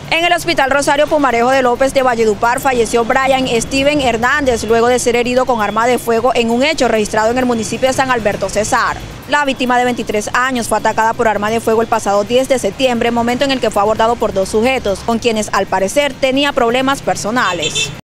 En el Hospital Rosario Pumarejo de López de Valledupar falleció Brian Steven Hernández luego de ser herido con arma de fuego en un hecho registrado en el municipio de San Alberto Cesar. La víctima de 23 años fue atacada por arma de fuego el pasado 10 de septiembre, momento en el que fue abordado por dos sujetos, con quienes al parecer tenía problemas personales.